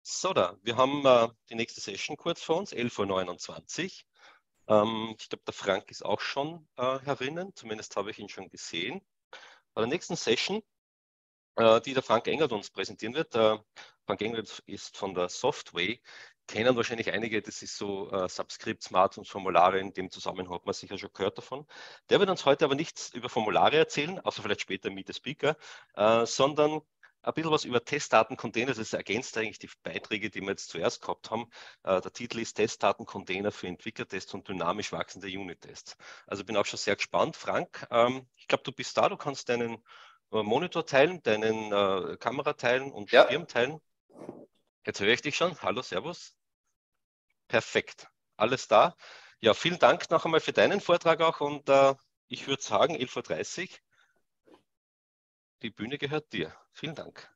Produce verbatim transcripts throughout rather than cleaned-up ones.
So, da, wir haben äh, die nächste Session kurz vor uns, elf Uhr neunundzwanzig. Ähm, ich glaube, der Frank ist auch schon äh, herinnen, zumindest habe ich ihn schon gesehen. Bei der nächsten Session, äh, die der Frank Engert uns präsentieren wird, äh, Frank Engert ist von der Softway, kennen wahrscheinlich einige, das ist so äh, Subscript, Smart und Formulare, in dem Zusammenhang hat man sicher schon gehört davon. Der wird uns heute aber nichts über Formulare erzählen, außer vielleicht später mit der Speaker, äh, sondern ein bisschen was über Testdatencontainer. Das ergänzt eigentlich die Beiträge, die wir jetzt zuerst gehabt haben. Äh, der Titel ist Testdatencontainer für Entwicklertests und dynamisch wachsende Unit-Tests. Also bin auch schon sehr gespannt. Frank, ähm, ich glaube, du bist da, du kannst deinen äh, Monitor teilen, deinen äh, Kamera teilen und Ja. Schirm teilen. Jetzt höre ich dich schon. Hallo, Servus. Perfekt, alles da. Ja, vielen Dank noch einmal für deinen Vortrag auch und äh, ich würde sagen, elf Uhr dreißig, die Bühne gehört dir. Vielen Dank.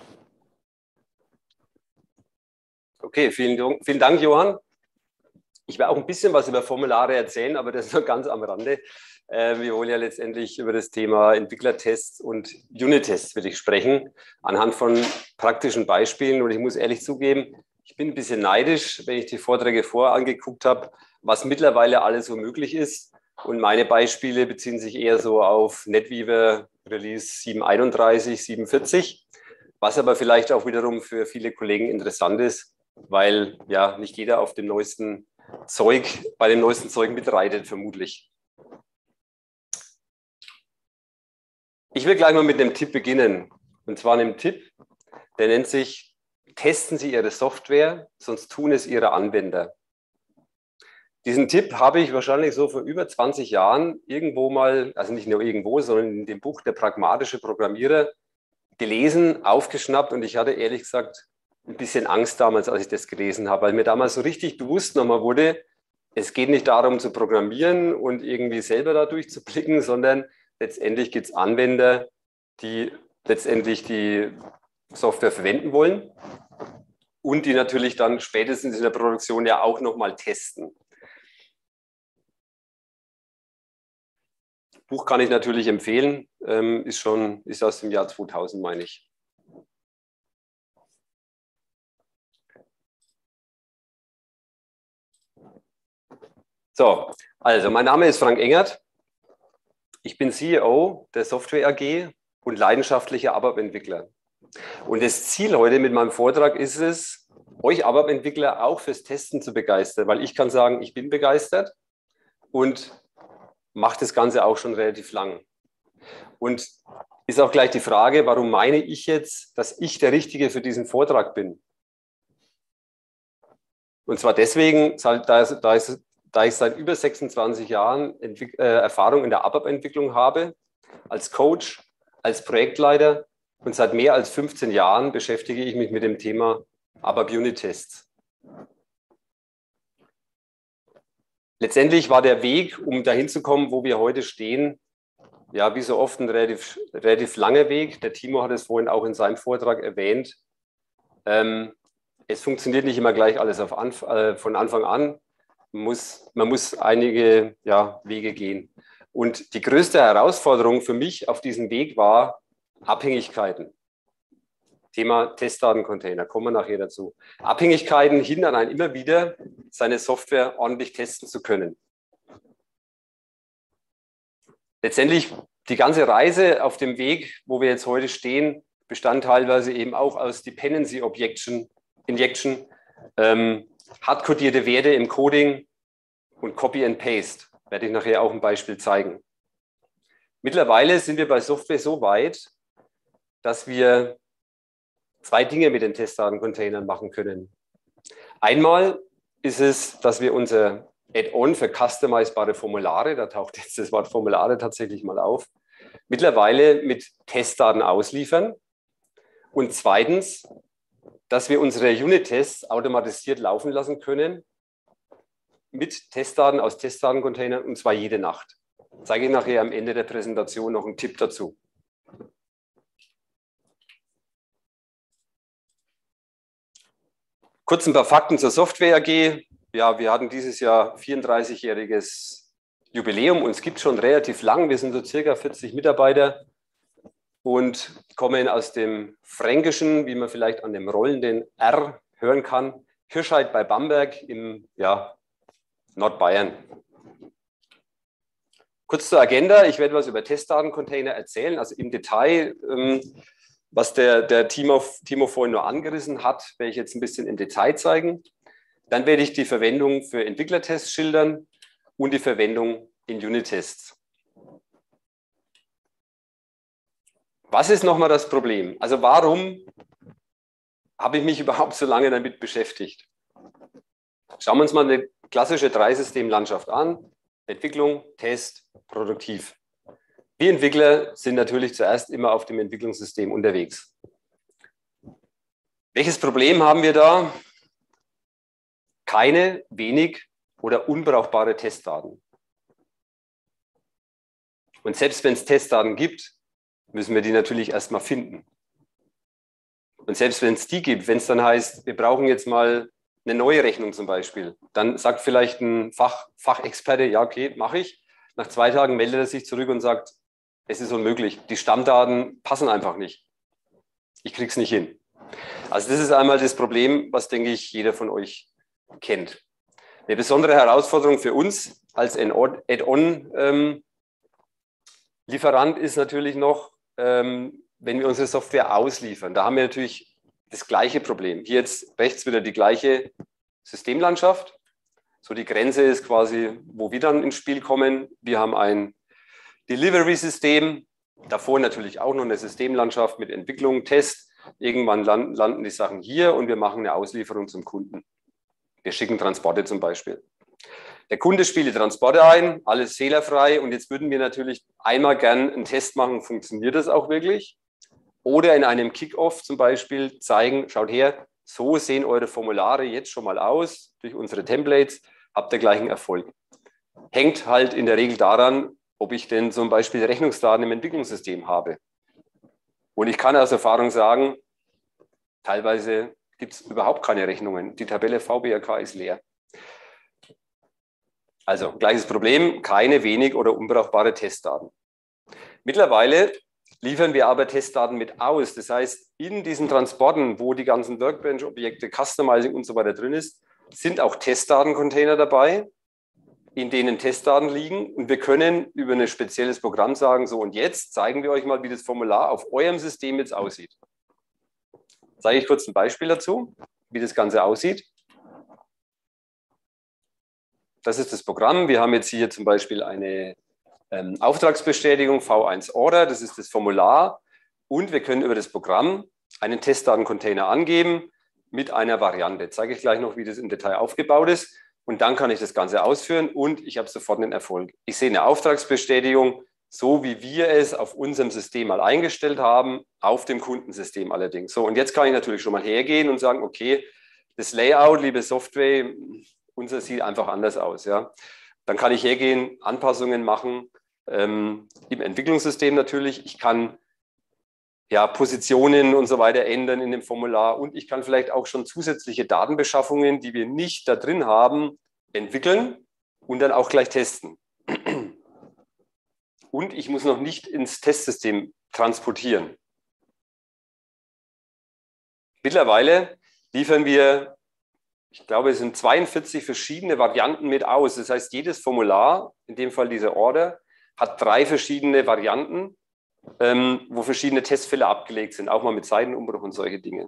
Okay, vielen, vielen Dank, Johann. Ich werde auch ein bisschen was über Formulare erzählen, aber das ist nur ganz am Rande. Äh, wir wollen ja letztendlich über das Thema Entwicklertests und Unit-Tests will ich sprechen, anhand von praktischen Beispielen. Und ich muss ehrlich zugeben, ich bin ein bisschen neidisch, wenn ich die Vorträge vorher angeguckt habe, was mittlerweile alles so möglich ist. Und meine Beispiele beziehen sich eher so auf NetWeaver Release sieben Punkt einunddreißig, sieben Punkt vierzig, was aber vielleicht auch wiederum für viele Kollegen interessant ist, weil ja nicht jeder auf dem neuesten Zeug, bei dem neuesten Zeug mitreitet, vermutlich. Ich will gleich mal mit einem Tipp beginnen. Und zwar einem Tipp, der nennt sich: Testen Sie Ihre Software, sonst tun es Ihre Anwender. Diesen Tipp habe ich wahrscheinlich so vor über zwanzig Jahren irgendwo mal, also nicht nur irgendwo, sondern in dem Buch Der pragmatische Programmierer gelesen, aufgeschnappt, und ich hatte ehrlich gesagt ein bisschen Angst damals, als ich das gelesen habe, weil mir damals so richtig bewusst nochmal wurde, es geht nicht darum zu programmieren und irgendwie selber da durchzublicken, sondern letztendlich gibt es Anwender, die letztendlich die Software verwenden wollen und die natürlich dann spätestens in der Produktion ja auch nochmal testen. Buch kann ich natürlich empfehlen, ähm, ist schon, ist aus dem Jahr zweitausend, meine ich. So, also mein Name ist Frank Engert. Ich bin C E O der Software A G und leidenschaftlicher ABAP-Entwickler. Und das Ziel heute mit meinem Vortrag ist es, euch ABAP-Entwickler auch fürs Testen zu begeistern, weil ich kann sagen, ich bin begeistert und mache das Ganze auch schon relativ lang. Und ist auch gleich die Frage, warum meine ich jetzt, dass ich der Richtige für diesen Vortrag bin? Und zwar deswegen, da, da, ist, da ich seit über sechsundzwanzig Jahren Entwick äh, Erfahrung in der ABAP-Entwicklung habe, als Coach, als Projektleiter, und seit mehr als fünfzehn Jahren beschäftige ich mich mit dem Thema ABAP-Unit-Tests. Letztendlich war der Weg, um dahin zu kommen, wo wir heute stehen, ja, wie so oft ein relativ, relativ langer Weg. Der Timo hat es vorhin auch in seinem Vortrag erwähnt. Ähm, es funktioniert nicht immer gleich alles auf Anf äh, von Anfang an. Man muss, man muss einige ja, Wege gehen. Und die größte Herausforderung für mich auf diesem Weg war Abhängigkeiten. Thema Testdatencontainer, kommen wir nachher dazu. Abhängigkeiten hindern einen immer wieder, seine Software ordentlich testen zu können. Letztendlich die ganze Reise auf dem Weg, wo wir jetzt heute stehen, bestand teilweise eben auch aus Dependency Objection, Injection, ähm, hardcodierte Werte im Coding und Copy and Paste. Werde ich nachher auch ein Beispiel zeigen. Mittlerweile sind wir bei Software so weit, dass wir zwei Dinge mit den Testdatencontainern machen können. Einmal ist es, dass wir unser Add-on für customizebare Formulare, da taucht jetzt das Wort Formulare tatsächlich mal auf, mittlerweile mit Testdaten ausliefern. Und zweitens, dass wir unsere Unit-Tests automatisiert laufen lassen können mit Testdaten aus Testdatencontainern, und zwar jede Nacht. Ich zeige Ihnen nachher am Ende der Präsentation noch einen Tipp dazu. Kurz ein paar Fakten zur Software A G. Ja, wir hatten dieses Jahr vierunddreißigjähriges Jubiläum. Uns gibt es schon relativ lang. Wir sind so circa vierzig Mitarbeiter und kommen aus dem Fränkischen, wie man vielleicht an dem rollenden R hören kann. Hirscheid bei Bamberg im ja, Nordbayern. Kurz zur Agenda. Ich werde was über Testdatencontainer erzählen, also im Detail, ähm, was der, der Timo, Timo vorhin nur angerissen hat, werde ich jetzt ein bisschen im Detail zeigen. Dann werde ich die Verwendung für Entwicklertests schildern und die Verwendung in Unit-Tests. Was ist nochmal das Problem? Also warum habe ich mich überhaupt so lange damit beschäftigt? Schauen wir uns mal eine klassische Drei-System-Landschaft an. Entwicklung, Test, Produktiv. Wir Entwickler sind natürlich zuerst immer auf dem Entwicklungssystem unterwegs. Welches Problem haben wir da? Keine, wenig oder unbrauchbare Testdaten. Und selbst wenn es Testdaten gibt, müssen wir die natürlich erstmal finden. Und selbst wenn es die gibt, wenn es dann heißt, wir brauchen jetzt mal eine neue Rechnung zum Beispiel, dann sagt vielleicht ein Fach, Fachexperte, ja okay, mache ich. Nach zwei Tagen meldet er sich zurück und sagt, es ist unmöglich, die Stammdaten passen einfach nicht. Ich kriege es nicht hin. Also das ist einmal das Problem, was, denke ich, jeder von euch kennt. Eine besondere Herausforderung für uns als Add-on-Lieferant ist natürlich noch, wenn wir unsere Software ausliefern. Da haben wir natürlich das gleiche Problem. Hier jetzt rechts wieder die gleiche Systemlandschaft. So die Grenze ist quasi, wo wir dann ins Spiel kommen. Wir haben ein Delivery-System, davor natürlich auch noch eine Systemlandschaft mit Entwicklung, Test. Irgendwann landen die Sachen hier und wir machen eine Auslieferung zum Kunden. Wir schicken Transporte zum Beispiel. Der Kunde spielt die Transporte ein, alles fehlerfrei und jetzt würden wir natürlich einmal gern einen Test machen, funktioniert das auch wirklich? Oder in einem Kickoff zum Beispiel zeigen, schaut her, so sehen eure Formulare jetzt schon mal aus, durch unsere Templates, habt ihr gleichen Erfolg. Hängt halt in der Regel daran, ob ich denn zum Beispiel Rechnungsdaten im Entwicklungssystem habe. Und ich kann aus Erfahrung sagen, teilweise gibt es überhaupt keine Rechnungen. Die Tabelle V B R K ist leer. Also gleiches Problem, keine, wenig oder unbrauchbare Testdaten. Mittlerweile liefern wir aber Testdaten mit aus. Das heißt, in diesen Transporten, wo die ganzen Workbench-Objekte, Customizing und so weiter drin ist, sind auch Testdatencontainer dabei, in denen Testdaten liegen. Und wir können über ein spezielles Programm sagen, so und jetzt zeigen wir euch mal, wie das Formular auf eurem System jetzt aussieht. Zeige ich kurz ein Beispiel dazu, wie das Ganze aussieht. Das ist das Programm. Wir haben jetzt hier zum Beispiel eine ähm, Auftragsbestätigung V eins Order. Das ist das Formular. Und wir können über das Programm einen Testdatencontainer angeben mit einer Variante. Jetzt zeige ich gleich noch, wie das im Detail aufgebaut ist. Und dann kann ich das Ganze ausführen und ich habe sofort einen Erfolg. Ich sehe eine Auftragsbestätigung, so wie wir es auf unserem System mal eingestellt haben, auf dem Kundensystem allerdings. So, und jetzt kann ich natürlich schon mal hergehen und sagen, okay, das Layout, liebe Software, unser sieht einfach anders aus. Ja. Dann kann ich hergehen, Anpassungen machen, ähm, im Entwicklungssystem natürlich. Ich kann ja, Positionen und so weiter ändern in dem Formular und ich kann vielleicht auch schon zusätzliche Datenbeschaffungen, die wir nicht da drin haben, entwickeln und dann auch gleich testen. Und ich muss noch nicht ins Testsystem transportieren. Mittlerweile liefern wir, ich glaube, es sind zweiundvierzig verschiedene Varianten mit aus. Das heißt, jedes Formular, in dem Fall diese Order, hat drei verschiedene Varianten, ähm, wo verschiedene Testfälle abgelegt sind, auch mal mit Seitenumbruch und solche Dinge.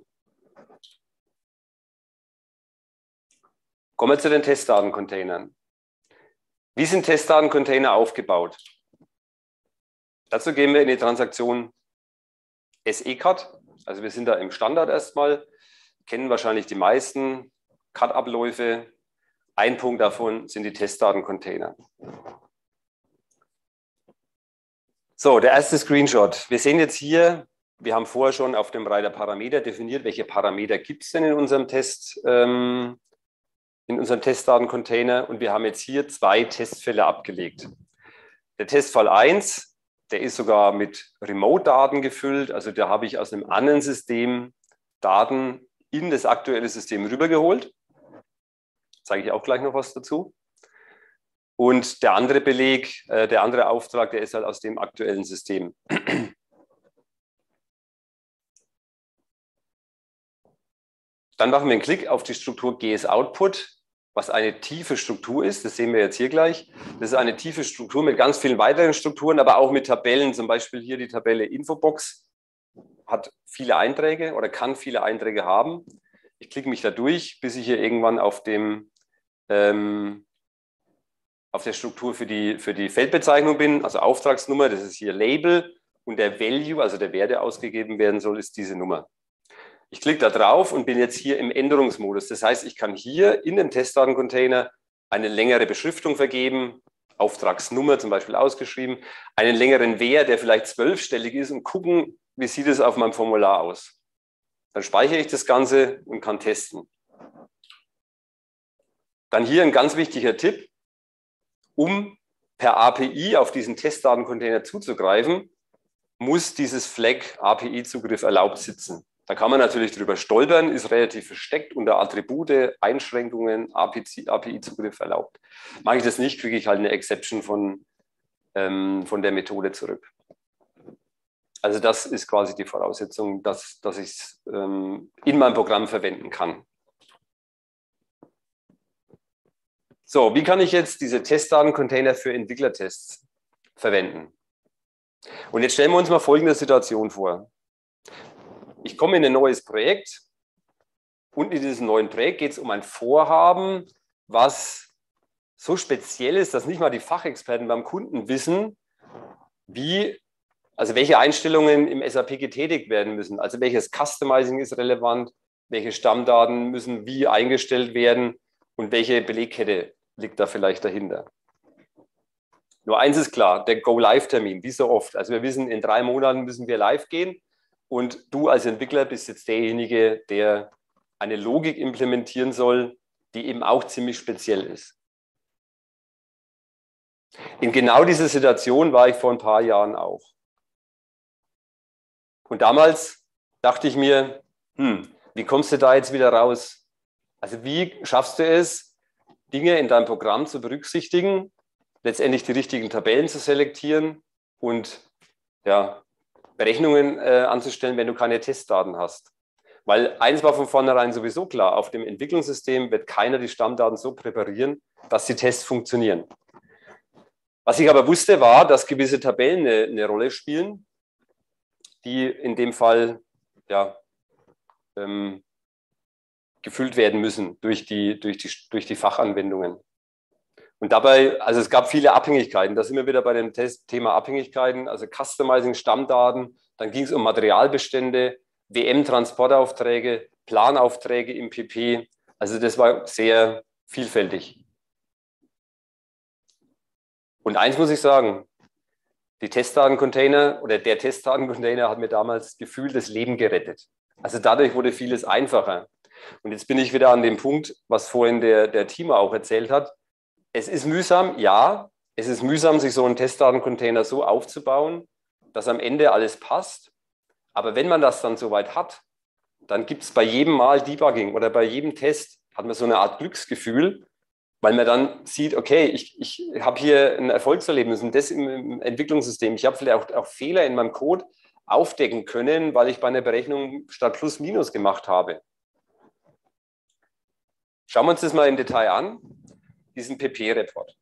Kommen wir zu den Testdatencontainern. Wie sind Testdatencontainer aufgebaut? Dazu gehen wir in die Transaktion S E C A D. Also wir sind da im Standard erstmal, kennen wahrscheinlich die meisten C A D-Abläufe. Ein Punkt davon sind die Testdatencontainer. So, der erste Screenshot. Wir sehen jetzt hier, wir haben vorher schon auf dem Reiter Parameter definiert, welche Parameter gibt es denn in unserem Test, ähm, in unserem Testdatencontainer und wir haben jetzt hier zwei Testfälle abgelegt. Der Testfall eins, der ist sogar mit Remote-Daten gefüllt, also da habe ich aus einem anderen System Daten in das aktuelle System rübergeholt. Zeige ich auch gleich noch was dazu. Und der andere Beleg, äh, der andere Auftrag, der ist halt aus dem aktuellen System. Dann machen wir einen Klick auf die Struktur G S Output, was eine tiefe Struktur ist. Das sehen wir jetzt hier gleich. Das ist eine tiefe Struktur mit ganz vielen weiteren Strukturen, aber auch mit Tabellen. Zum Beispiel hier die Tabelle Infobox hat viele Einträge oder kann viele Einträge haben. Ich klicke mich da durch, bis ich hier irgendwann auf dem ähm, auf der Struktur für die, für die Feldbezeichnung bin, also Auftragsnummer, das ist hier Label und der Value, also der Wert, der ausgegeben werden soll, ist diese Nummer. Ich klicke da drauf und bin jetzt hier im Änderungsmodus. Das heißt, ich kann hier in dem Testdatencontainer eine längere Beschriftung vergeben, Auftragsnummer zum Beispiel ausgeschrieben, einen längeren Wert, der vielleicht zwölfstellig ist und gucken, wie sieht es auf meinem Formular aus. Dann speichere ich das Ganze und kann testen. Dann hier ein ganz wichtiger Tipp. Um per A P I auf diesen Testdatencontainer zuzugreifen, muss dieses Flag A P I-Zugriff erlaubt sitzen. Da kann man natürlich drüber stolpern, ist relativ versteckt unter Attribute, Einschränkungen, A P I-Zugriff erlaubt. Mache ich das nicht, kriege ich halt eine Exception von, ähm, von der Methode zurück. Also das ist quasi die Voraussetzung, dass, dass ich es ähm, in meinem Programm verwenden kann. So, wie kann ich jetzt diese Testdatencontainer für Entwicklertests verwenden? Und jetzt stellen wir uns mal folgende Situation vor. Ich komme in ein neues Projekt und in diesem neuen Projekt geht es um ein Vorhaben, was so speziell ist, dass nicht mal die Fachexperten beim Kunden wissen, wie, also welche Einstellungen im S A P getätigt werden müssen. Also welches Customizing ist relevant, welche Stammdaten müssen wie eingestellt werden und welche Belegkette liegt da vielleicht dahinter. Nur eins ist klar, der Go-Live-Termin, wie so oft. Also wir wissen, in drei Monaten müssen wir live gehen und du als Entwickler bist jetzt derjenige, der eine Logik implementieren soll, die eben auch ziemlich speziell ist. In genau dieser Situation war ich vor ein paar Jahren auch. Und damals dachte ich mir, hm, wie kommst du da jetzt wieder raus? Also wie schaffst du es, Dinge in deinem Programm zu berücksichtigen, letztendlich die richtigen Tabellen zu selektieren und ja, Berechnungen äh, anzustellen, wenn du keine Testdaten hast. Weil eins war von vornherein sowieso klar, auf dem Entwicklungssystem wird keiner die Stammdaten so präparieren, dass die Tests funktionieren. Was ich aber wusste, war, dass gewisse Tabellen eine, eine Rolle spielen, die in dem Fall ja, ähm, gefüllt werden müssen durch die, durch die, durch die Fachanwendungen. Und dabei, also es gab viele Abhängigkeiten, da sind wir wieder bei dem Test Thema Abhängigkeiten, also Customizing, Stammdaten, dann ging es um Materialbestände, W M-Transportaufträge, Planaufträge im P P, also das war sehr vielfältig. Und eins muss ich sagen, die Testdatencontainer oder der Testdatencontainer hat mir damals gefühlt das Leben gerettet. Also dadurch wurde vieles einfacher. Und jetzt bin ich wieder an dem Punkt, was vorhin der, der Timo auch erzählt hat. Es ist mühsam, ja, es ist mühsam, sich so einen Testdatencontainer so aufzubauen, dass am Ende alles passt. Aber wenn man das dann soweit hat, dann gibt es bei jedem Mal Debugging oder bei jedem Test hat man so eine Art Glücksgefühl, weil man dann sieht, okay, ich, ich habe hier ein Erfolgserlebnis und das im, im Entwicklungssystem. Ich habe vielleicht auch, auch Fehler in meinem Code aufdecken können, weil ich bei einer Berechnung statt Plus Minus gemacht habe. Schauen wir uns das mal im Detail an, diesen P P-Report.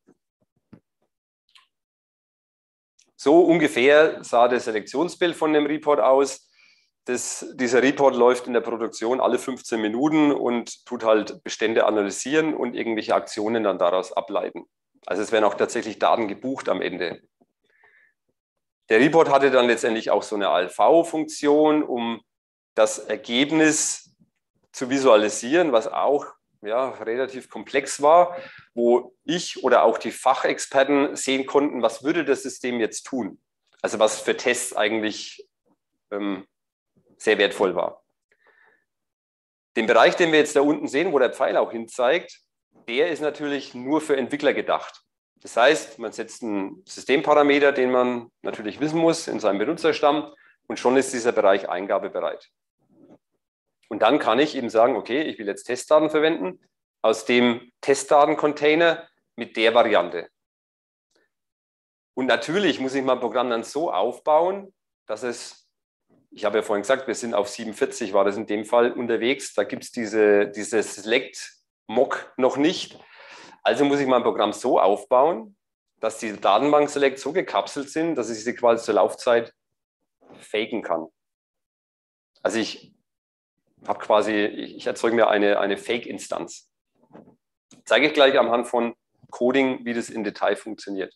So ungefähr sah das Selektionsbild von dem Report aus. Das, dieser Report läuft in der Produktion alle fünfzehn Minuten und tut halt Bestände analysieren und irgendwelche Aktionen dann daraus ableiten. Also es werden auch tatsächlich Daten gebucht am Ende. Der Report hatte dann letztendlich auch so eine A L V-Funktion, um das Ergebnis zu visualisieren, was auch ja, relativ komplex war, wo ich oder auch die Fachexperten sehen konnten, was würde das System jetzt tun? Also was für Tests eigentlich ähm, sehr wertvoll war. Den Bereich, den wir jetzt da unten sehen, wo der Pfeil auch hin zeigt, der ist natürlich nur für Entwickler gedacht. Das heißt, man setzt einen Systemparameter, den man natürlich wissen muss in seinem Benutzerstamm und schon ist dieser Bereich eingabebereit. Und dann kann ich eben sagen, okay, ich will jetzt Testdaten verwenden aus dem Testdatencontainer mit der Variante. Und natürlich muss ich mein Programm dann so aufbauen, dass es ich habe ja vorhin gesagt, wir sind auf siebenundvierzig, war das in dem Fall unterwegs. Da gibt es diese, diese Select-Mock noch nicht. Also muss ich mein Programm so aufbauen, dass die Datenbank-Select so gekapselt sind, dass ich sie quasi zur Laufzeit faken kann. Also ich habe quasi, ich erzeuge mir eine, eine Fake-Instanz. Zeige ich gleich anhand von Coding, wie das im Detail funktioniert.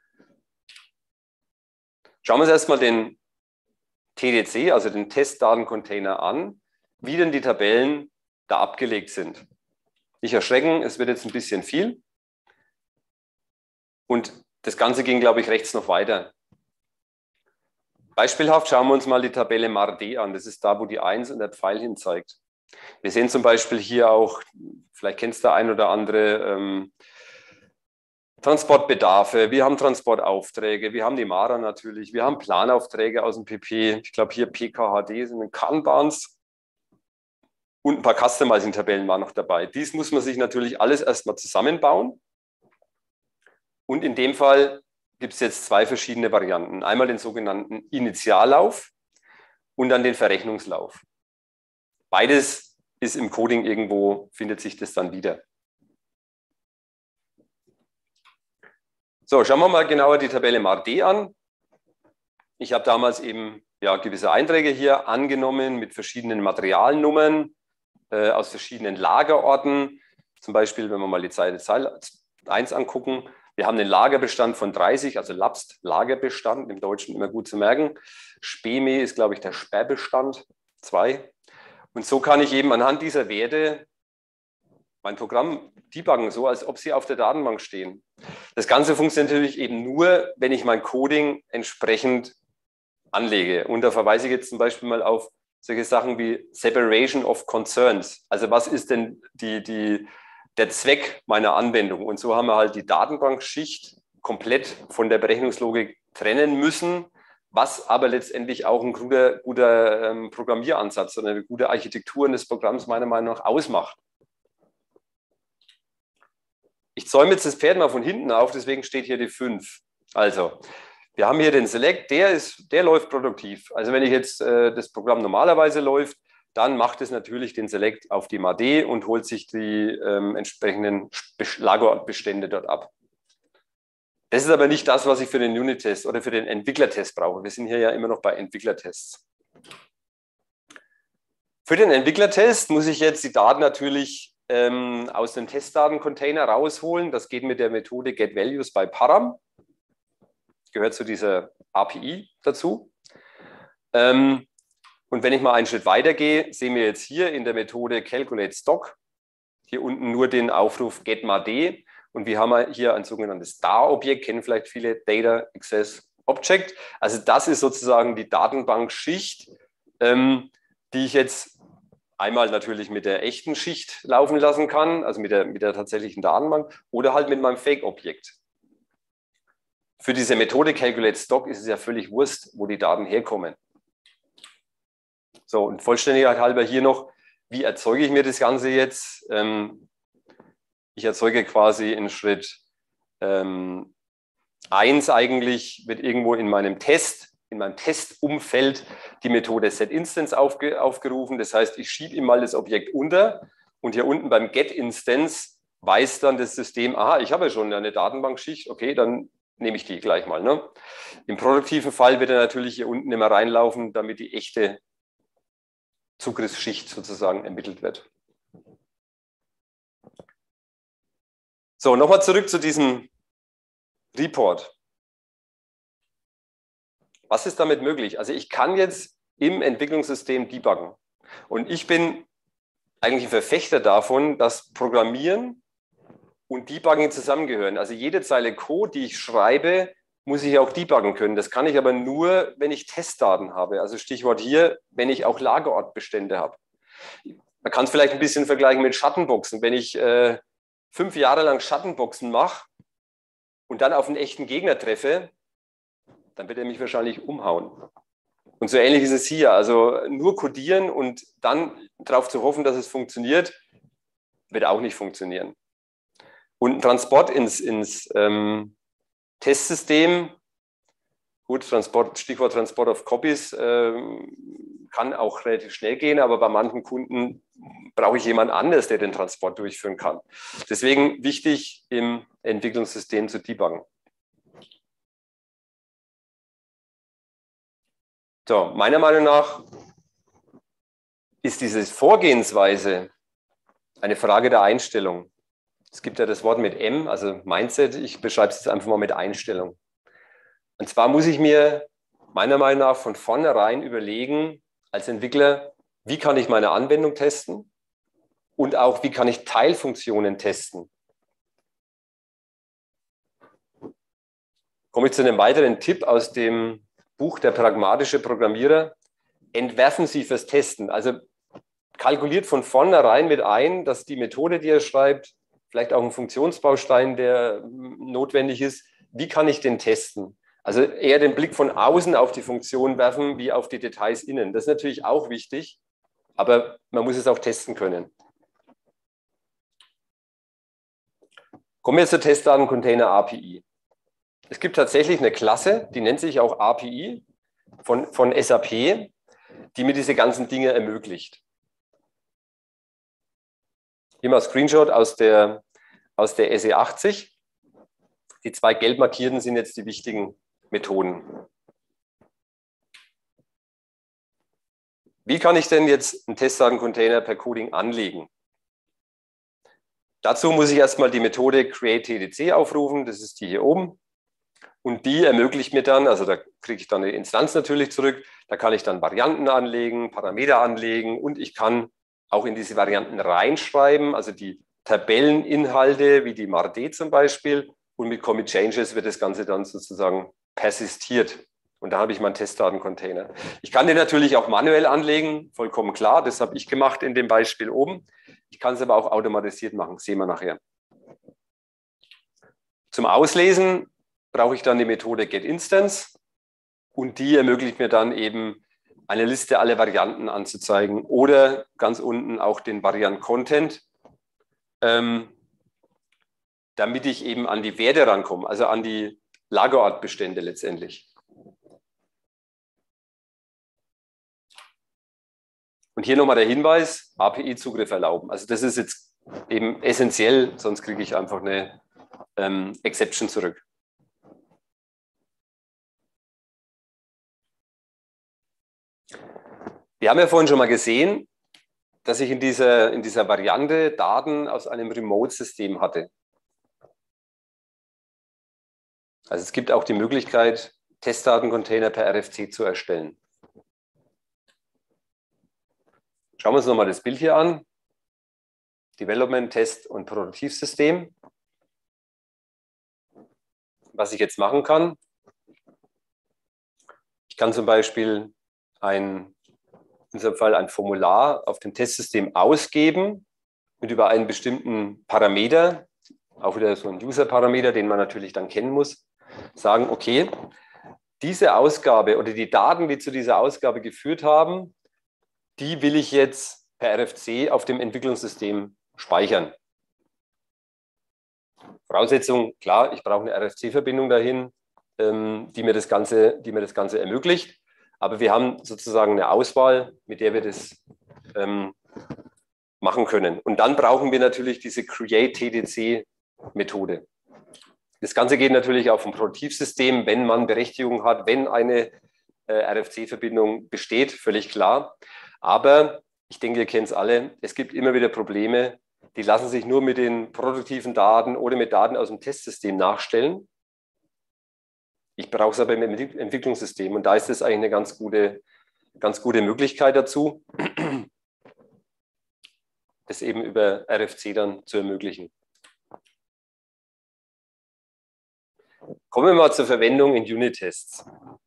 Schauen wir uns erstmal den T D C, also den Testdatencontainer an, wie denn die Tabellen da abgelegt sind. Nicht erschrecken, es wird jetzt ein bisschen viel. Und das Ganze ging, glaube ich, rechts noch weiter. Beispielhaft schauen wir uns mal die Tabelle M A R D an. Das ist da, wo die eins und der Pfeil hin zeigt. Wir sehen zum Beispiel hier auch, vielleicht kennst du ein oder andere, ähm, Transportbedarfe, wir haben Transportaufträge, wir haben die Mara natürlich, wir haben Planaufträge aus dem P P, ich glaube hier P K H D sind Kanbans und ein paar Customizing-Tabellen waren noch dabei. Dies muss man sich natürlich alles erstmal zusammenbauen und in dem Fall gibt es jetzt zwei verschiedene Varianten. Einmal den sogenannten Initiallauf und dann den Verrechnungslauf. Beides ist im Coding irgendwo, findet sich das dann wieder. So, schauen wir mal genauer die Tabelle M A R D an. Ich habe damals eben ja, gewisse Einträge hier angenommen mit verschiedenen Materialnummern äh, aus verschiedenen Lagerorten. Zum Beispiel, wenn wir mal die Zeile eins angucken, wir haben den Lagerbestand von dreißig, also Lapst, Lagerbestand, im Deutschen immer gut zu merken. Speme ist, glaube ich, der Sperrbestand, zwei. Und so kann ich eben anhand dieser Werte mein Programm debuggen, so als ob sie auf der Datenbank stehen. Das Ganze funktioniert natürlich eben nur, wenn ich mein Coding entsprechend anlege. Und da verweise ich jetzt zum Beispiel mal auf solche Sachen wie Separation of Concerns. Also was ist denn die, die, der Zweck meiner Anwendung? Und so haben wir halt die Datenbankschicht komplett von der Berechnungslogik trennen müssen, was aber letztendlich auch ein guter, guter ähm, Programmieransatz oder eine gute Architektur des Programms meiner Meinung nach ausmacht. Ich zäume jetzt das Pferd mal von hinten auf, deswegen steht hier die fünf. Also, wir haben hier den Select, der, ist, der läuft produktiv. Also wenn ich jetzt äh, das Programm normalerweise läuft, dann macht es natürlich den Select auf die M A D und holt sich die ähm, entsprechenden Lagerortbestände dort ab. Das ist aber nicht das, was ich für den Unit-Test oder für den Entwicklertest brauche. Wir sind hier ja immer noch bei Entwicklertests. Für den Entwicklertest muss ich jetzt die Daten natürlich ähm, aus dem Testdatencontainer rausholen. Das geht mit der Methode getValues by Param. Gehört zu dieser A P I dazu. Ähm, und wenn ich mal einen Schritt weiter gehe, sehen wir jetzt hier in der Methode calculateStock hier unten nur den Aufruf getMAD. Und wir haben hier ein sogenanntes D A R-Objekt, kennen vielleicht viele, Data Access Object. Also das ist sozusagen die Datenbankschicht, ähm, die ich jetzt einmal natürlich mit der echten Schicht laufen lassen kann, also mit der, mit der tatsächlichen Datenbank, oder halt mit meinem Fake-Objekt. Für diese Methode calculateStock ist es ja völlig Wurst, wo die Daten herkommen. So, und Vollständigkeit halber hier noch, wie erzeuge ich mir das Ganze jetzt? Ähm, ich erzeuge quasi in Schritt ähm, eins eigentlich, wird irgendwo in meinem Test, in meinem Testumfeld die Methode setInstance aufge, aufgerufen. Das heißt, ich schiebe ihm mal das Objekt unter und hier unten beim getInstance weiß dann das System, aha, ich habe ja schon eine Datenbankschicht, okay, dann nehme ich die gleich mal. Ne? Im produktiven Fall wird er natürlich hier unten immer reinlaufen, damit die echte Zugriffsschicht sozusagen ermittelt wird. So, nochmal zurück zu diesem Report. Was ist damit möglich? Also ich kann jetzt im Entwicklungssystem debuggen. Und ich bin eigentlich ein Verfechter davon, dass Programmieren und Debugging zusammengehören. Also jede Zeile Code, die ich schreibe, muss ich auch debuggen können. Das kann ich aber nur, wenn ich Testdaten habe. Also Stichwort hier, wenn ich auch Lagerortbestände habe. Man kann es vielleicht ein bisschen vergleichen mit Schattenboxen. Wenn ich äh, fünf Jahre lang Schattenboxen mache und dann auf einen echten Gegner treffe, dann wird er mich wahrscheinlich umhauen. Und so ähnlich ist es hier. Also nur codieren und dann darauf zu hoffen, dass es funktioniert, wird auch nicht funktionieren. Und ein Transport ins, ins ähm, Testsystem Gut, Transport, Stichwort Transport of Copies äh, kann auch relativ schnell gehen, aber bei manchen Kunden brauche ich jemand anderes, der den Transport durchführen kann. Deswegen wichtig, im Entwicklungssystem zu debuggen. So, meiner Meinung nach ist diese Vorgehensweise eine Frage der Einstellung. Es gibt ja das Wort mit M, also Mindset. Ich beschreibe es jetzt einfach mal mit Einstellung. Und zwar muss ich mir meiner Meinung nach von vornherein überlegen, als Entwickler, wie kann ich meine Anwendung testen und auch, wie kann ich Teilfunktionen testen. Komme ich zu einem weiteren Tipp aus dem Buch Der pragmatische Programmierer. Entwerfen Sie fürs Testen. Also kalkuliert von vornherein mit ein, dass die Methode, die er schreibt, vielleicht auch ein Funktionsbaustein, der notwendig ist, wie kann ich den testen? Also eher den Blick von außen auf die Funktion werfen, wie auf die Details innen. Das ist natürlich auch wichtig, aber man muss es auch testen können. Kommen wir zur Testdatencontainer A P I. Es gibt tatsächlich eine Klasse, die nennt sich auch A P I von, von S A P, die mir diese ganzen Dinge ermöglicht. Hier mal Screenshot aus der, aus der S E achtzig. Die zwei gelb markierten sind jetzt die wichtigen Methoden. Wie kann ich denn jetzt einen Testdatencontainer per Coding anlegen? Dazu muss ich erstmal die Methode createTDC aufrufen, das ist die hier oben. Und die ermöglicht mir dann, also da kriege ich dann eine Instanz natürlich zurück, da kann ich dann Varianten anlegen, Parameter anlegen und ich kann auch in diese Varianten reinschreiben, also die Tabelleninhalte wie die M A R D zum Beispiel, und mit Commit Changes wird das Ganze dann sozusagen persistiert. Und da habe ich meinen Testdatencontainer. Ich kann den natürlich auch manuell anlegen, vollkommen klar, das habe ich gemacht in dem Beispiel oben. Ich kann es aber auch automatisiert machen, sehen wir nachher. Zum Auslesen brauche ich dann die Methode getInstance und die ermöglicht mir dann eben eine Liste aller Varianten anzuzeigen oder ganz unten auch den Variant-Content, ähm, damit ich eben an die Werte rankomme, also an die Lagerortbestände letztendlich. Und hier nochmal der Hinweis, A P I-Zugriff erlauben. Also das ist jetzt eben essentiell, sonst kriege ich einfach eine ähm, Exception zurück. Wir haben ja vorhin schon mal gesehen, dass ich in dieser, in dieser Variante Daten aus einem Remote-System hatte. Also es gibt auch die Möglichkeit, Testdatencontainer per R F C zu erstellen. Schauen wir uns nochmal das Bild hier an. Development, Test und Produktivsystem. Was ich jetzt machen kann, ich kann zum Beispiel ein, in diesem Fall ein Formular auf dem Testsystem ausgeben und über einen bestimmten Parameter, auch wieder so ein User-Parameter, den man natürlich dann kennen muss, sagen, okay, diese Ausgabe oder die Daten, die zu dieser Ausgabe geführt haben, die will ich jetzt per R F C auf dem Entwicklungssystem speichern. Voraussetzung, klar, ich brauche eine R F C-Verbindung dahin, ähm, die mir das Ganze, die mir das Ganze ermöglicht. Aber wir haben sozusagen eine Auswahl, mit der wir das ähm, machen können. Und dann brauchen wir natürlich diese createTDC-Methode. Das Ganze geht natürlich auch vom Produktivsystem, wenn man Berechtigung hat, wenn eine äh, R F C-Verbindung besteht, völlig klar. Aber ich denke, ihr kennt es alle, es gibt immer wieder Probleme, die lassen sich nur mit den produktiven Daten oder mit Daten aus dem Testsystem nachstellen. Ich brauche es aber im Entwicklungssystem und da ist es eigentlich eine ganz gute, ganz gute Möglichkeit dazu, das eben über R F C dann zu ermöglichen. Kommen wir mal zur Verwendung in Unit-Tests.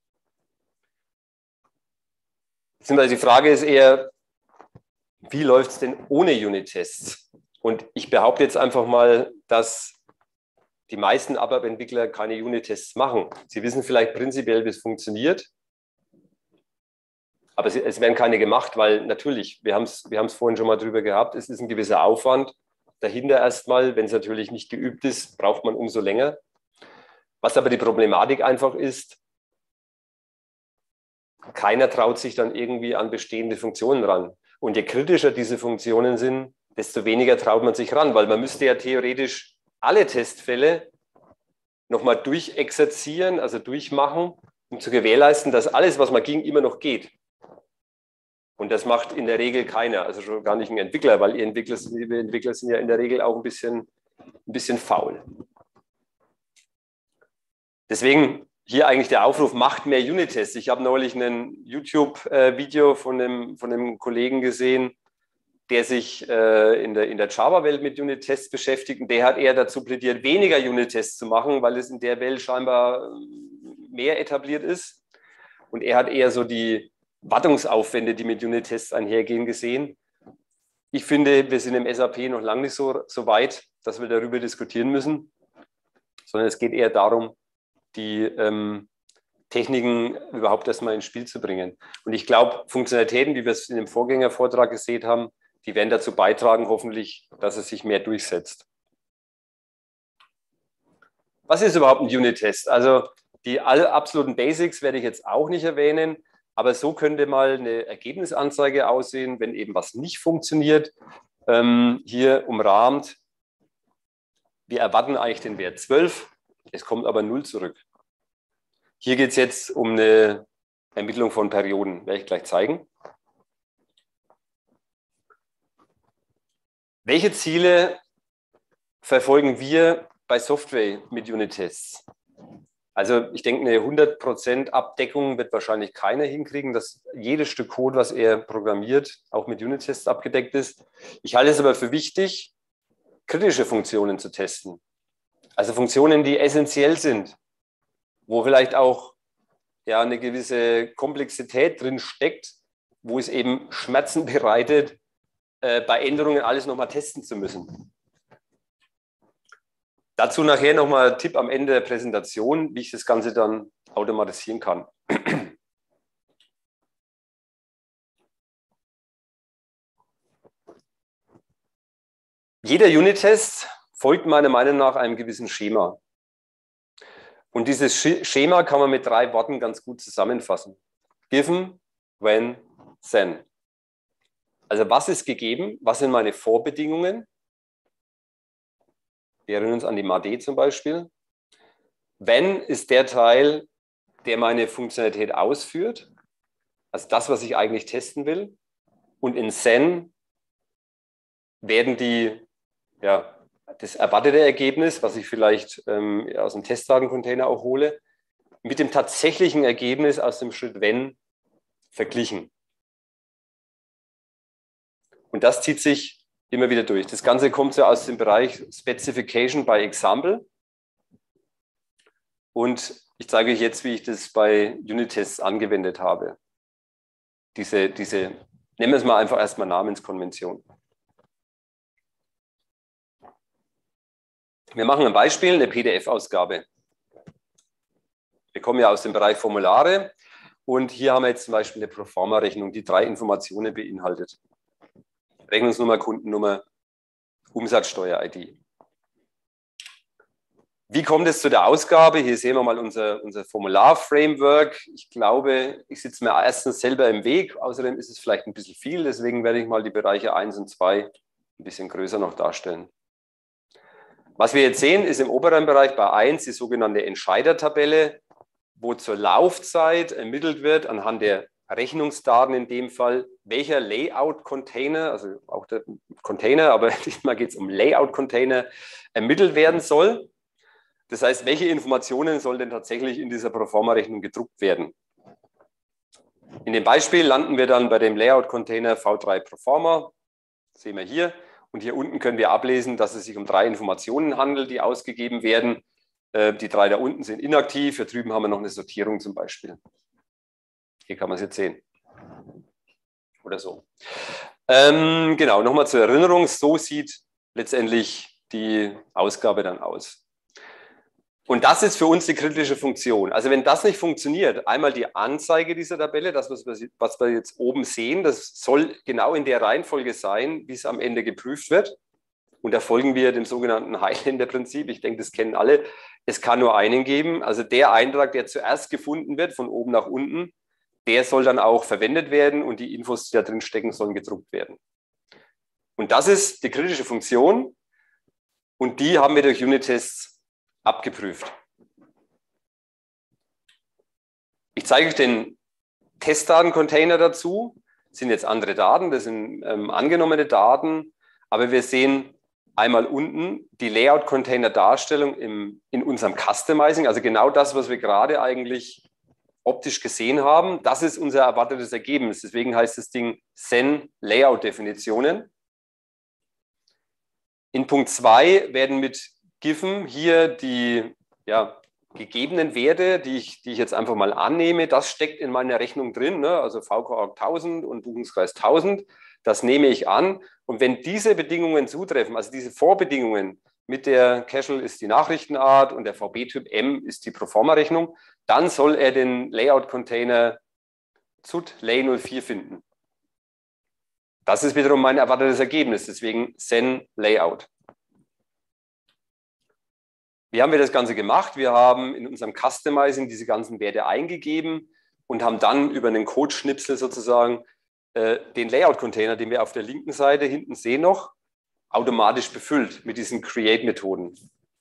Beziehungsweise die Frage ist eher, wie läuft es denn ohne Unit-Tests? Und ich behaupte jetzt einfach mal, dass die meisten A B A P-Entwickler keine Unit-Tests machen. Sie wissen vielleicht prinzipiell, wie es funktioniert, aber es werden keine gemacht, weil natürlich, wir haben es wir haben es vorhin schon mal drüber gehabt, es ist ein gewisser Aufwand dahinter erstmal. Wenn es natürlich nicht geübt ist, braucht man umso länger. Was aber die Problematik einfach ist, keiner traut sich dann irgendwie an bestehende Funktionen ran. Und je kritischer diese Funktionen sind, desto weniger traut man sich ran, weil man müsste ja theoretisch alle Testfälle nochmal durchexerzieren, also durchmachen, um zu gewährleisten, dass alles, was man ging, immer noch geht. Und das macht in der Regel keiner, also schon gar nicht ein Entwickler, weil ihr Entwickler, die Entwickler sind ja in der Regel auch ein bisschen, ein bisschen faul. Deswegen hier eigentlich der Aufruf, macht mehr Unit-Tests. Ich habe neulich ein YouTube-Video von einem, von einem Kollegen gesehen, der sich äh, in der, in der Java-Welt mit Unit-Tests beschäftigt. Und der hat eher dazu plädiert, weniger Unit-Tests zu machen, weil es in der Welt scheinbar mehr etabliert ist. Und er hat eher so die Wartungsaufwände, die mit Unit-Tests einhergehen, gesehen. Ich finde, wir sind im S A P noch lange nicht so, so weit, dass wir darüber diskutieren müssen, sondern es geht eher darum, die ähm, Techniken überhaupt erstmal ins Spiel zu bringen. Und ich glaube, Funktionalitäten, wie wir es in dem Vorgängervortrag gesehen haben, die werden dazu beitragen, hoffentlich, dass es sich mehr durchsetzt. Was ist überhaupt ein Unit-Test? Also die alle absoluten Basics werde ich jetzt auch nicht erwähnen, aber so könnte mal eine Ergebnisanzeige aussehen, wenn eben was nicht funktioniert. Ähm, hier umrahmt, wir erwarten eigentlich den Wert zwölf, es kommt aber null zurück. Hier geht es jetzt um eine Ermittlung von Perioden, werde ich gleich zeigen. Welche Ziele verfolgen wir bei Software mit Unit-Tests? Also ich denke, eine hundert Prozent Abdeckung wird wahrscheinlich keiner hinkriegen, dass jedes Stück Code, was er programmiert, auch mit Unit-Tests abgedeckt ist. Ich halte es aber für wichtig, kritische Funktionen zu testen. Also Funktionen, die essentiell sind, wo vielleicht auch ja, eine gewisse Komplexität drin steckt, wo es eben Schmerzen bereitet, äh, bei Änderungen alles nochmal testen zu müssen. Dazu nachher nochmal ein Tipp am Ende der Präsentation, wie ich das Ganze dann automatisieren kann. Jeder Unit-Test folgt meiner Meinung nach einem gewissen Schema. Und dieses Schema kann man mit drei Worten ganz gut zusammenfassen. Given, when, then. Also was ist gegeben? Was sind meine Vorbedingungen? Wir erinnern uns an die M A D zum Beispiel. When ist der Teil, der meine Funktionalität ausführt. Also das, was ich eigentlich testen will. Und in then werden die, ja, das erwartete Ergebnis, was ich vielleicht ähm, aus dem Testdatencontainer auch hole, mit dem tatsächlichen Ergebnis aus dem Schritt wenn verglichen. Und das zieht sich immer wieder durch. Das Ganze kommt so aus dem Bereich Specification by Example. Und ich zeige euch jetzt, wie ich das bei Unit-Tests angewendet habe. Diese, diese, nennen wir es mal einfach erstmal Namenskonvention. Wir machen ein Beispiel, eine P D F-Ausgabe. Wir kommen ja aus dem Bereich Formulare und hier haben wir jetzt zum Beispiel eine Proforma-Rechnung, die drei Informationen beinhaltet. Rechnungsnummer, Kundennummer, Umsatzsteuer-I D. Wie kommt es zu der Ausgabe? Hier sehen wir mal unser, unser Formular-Framework. Ich glaube, ich sitze mir erstens selber im Weg, außerdem ist es vielleicht ein bisschen viel, deswegen werde ich mal die Bereiche eins und zwei ein bisschen größer noch darstellen. Was wir jetzt sehen, ist im oberen Bereich bei eins die sogenannte Entscheidertabelle, wo zur Laufzeit ermittelt wird anhand der Rechnungsdaten in dem Fall, welcher Layout-Container, also auch der Container, aber diesmal geht es um Layout-Container, ermittelt werden soll. Das heißt, welche Informationen sollen denn tatsächlich in dieser Proforma-Rechnung gedruckt werden? In dem Beispiel landen wir dann bei dem Layout-Container V drei Proforma, das sehen wir hier. Und hier unten können wir ablesen, dass es sich um drei Informationen handelt, die ausgegeben werden. Die drei da unten sind inaktiv. Hier drüben haben wir noch eine Sortierung zum Beispiel. Hier kann man es jetzt sehen. Oder so. Ähm, genau, nochmal zur Erinnerung. So sieht letztendlich die Ausgabe dann aus. Und das ist für uns die kritische Funktion. Also wenn das nicht funktioniert, einmal die Anzeige dieser Tabelle, das, was wir, was wir jetzt oben sehen, das soll genau in der Reihenfolge sein, wie es am Ende geprüft wird. Und da folgen wir dem sogenannten Highlander-Prinzip. Ich denke, das kennen alle. Es kann nur einen geben. Also der Eintrag, der zuerst gefunden wird, von oben nach unten, der soll dann auch verwendet werden und die Infos, die da drin stecken, sollen gedruckt werden. Und das ist die kritische Funktion und die haben wir durch Unit-Tests abgeprüft. Ich zeige euch den Testdatencontainer dazu. Das sind jetzt andere Daten, das sind ähm, angenommene Daten, aber wir sehen einmal unten die Layout-Container-Darstellung im, in unserem Customizing, also genau das, was wir gerade eigentlich optisch gesehen haben, das ist unser erwartetes Ergebnis. Deswegen heißt das Ding Sen Layout-Definitionen. In Punkt zwei werden mit Given hier die ja, gegebenen Werte, die ich, die ich jetzt einfach mal annehme, das steckt in meiner Rechnung drin, ne? Also V K A tausend und Buchungskreis tausend, das nehme ich an. Und wenn diese Bedingungen zutreffen, also diese Vorbedingungen, mit der Casual ist die Nachrichtenart und der V B-Typ M ist die Proforma-Rechnung, dann soll er den Layout-Container Z U T Lay null vier finden. Das ist wiederum mein erwartetes Ergebnis, deswegen Sen Layout. Wie haben wir das Ganze gemacht? Wir haben in unserem Customizing diese ganzen Werte eingegeben und haben dann über einen Code-Schnipsel sozusagen äh, den Layout-Container, den wir auf der linken Seite hinten sehen noch, automatisch befüllt mit diesen Create-Methoden.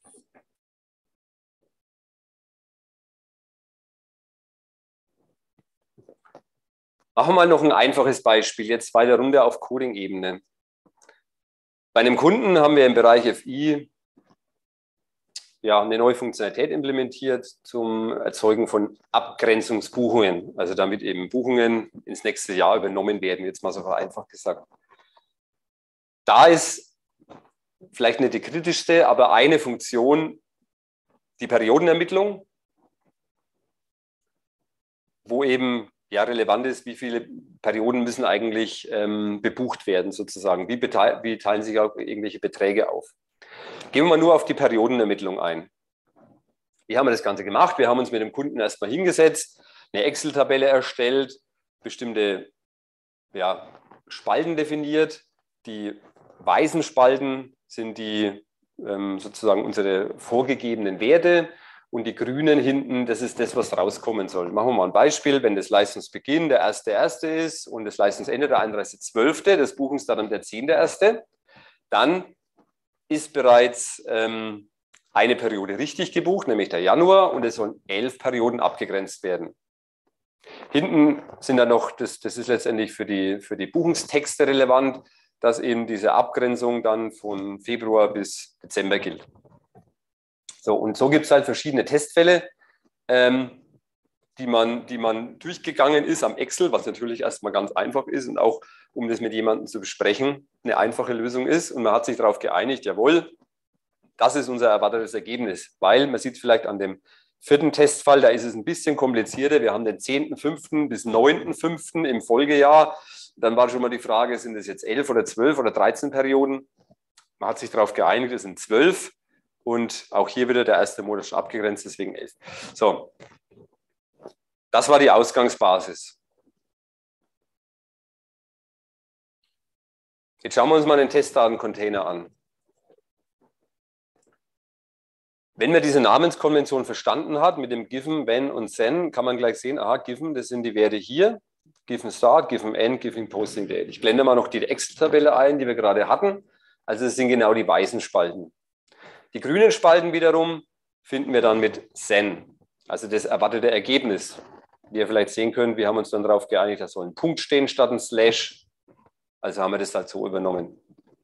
Machen wir mal noch ein einfaches Beispiel, jetzt weiter runter auf Coding-Ebene. Bei einem Kunden haben wir im Bereich F I ja, eine neue Funktionalität implementiert zum Erzeugen von Abgrenzungsbuchungen, also damit eben Buchungen ins nächste Jahr übernommen werden, jetzt mal so vereinfacht gesagt. Da ist vielleicht nicht die kritischste, aber eine Funktion die Periodenermittlung, wo eben ja, relevant ist, wie viele Perioden müssen eigentlich ähm, bebucht werden sozusagen, wie, wie teilen sich auch irgendwelche Beträge auf. Gehen wir mal nur auf die Periodenermittlung ein. Wie haben wir das Ganze gemacht? Wir haben uns mit dem Kunden erstmal hingesetzt, eine Excel-Tabelle erstellt, bestimmte ja, Spalten definiert. Die weißen Spalten sind die ähm, sozusagen unsere vorgegebenen Werte und die grünen hinten, das ist das, was rauskommen soll. Machen wir mal ein Beispiel, wenn das Leistungsbeginn der erste erste ist und das Leistungsende der einunddreißigste zwölfte, das Buchungsdatum der zehnte erste, dann ist bereits ähm, eine Periode richtig gebucht, nämlich der Januar, und es sollen elf Perioden abgegrenzt werden. Hinten sind dann noch, das, das ist letztendlich für die, für die Buchungstexte relevant, dass eben diese Abgrenzung dann von Februar bis Dezember gilt. So, und so gibt es halt verschiedene Testfälle, ähm, die man, die man durchgegangen ist am Excel, was natürlich erstmal ganz einfach ist und auch, um das mit jemandem zu besprechen, eine einfache Lösung ist. Und man hat sich darauf geeinigt, jawohl, das ist unser erwartetes Ergebnis, weil man sieht vielleicht an dem vierten Testfall, da ist es ein bisschen komplizierter. Wir haben den zehnten fünften bis neunten fünften im Folgejahr. Dann war schon mal die Frage, sind es jetzt elf oder zwölf oder dreizehn Perioden? Man hat sich darauf geeinigt, es sind zwölf. Und auch hier wieder der erste Monat schon abgegrenzt, deswegen elf. So, das war die Ausgangsbasis. Jetzt schauen wir uns mal den Testdatencontainer an. Wenn man diese Namenskonvention verstanden hat mit dem Given, When und Sen, kann man gleich sehen, aha, Given, das sind die Werte hier. Given Start, Given End, Given Posting Date. Ich blende mal noch die Excel-Tabelle ein, die wir gerade hatten. Also das sind genau die weißen Spalten. Die grünen Spalten wiederum finden wir dann mit Sen, also das erwartete Ergebnis. Wie ihr vielleicht sehen könnt, wir haben uns dann darauf geeinigt, da soll ein Punkt stehen statt ein Slash. Also haben wir das halt so übernommen.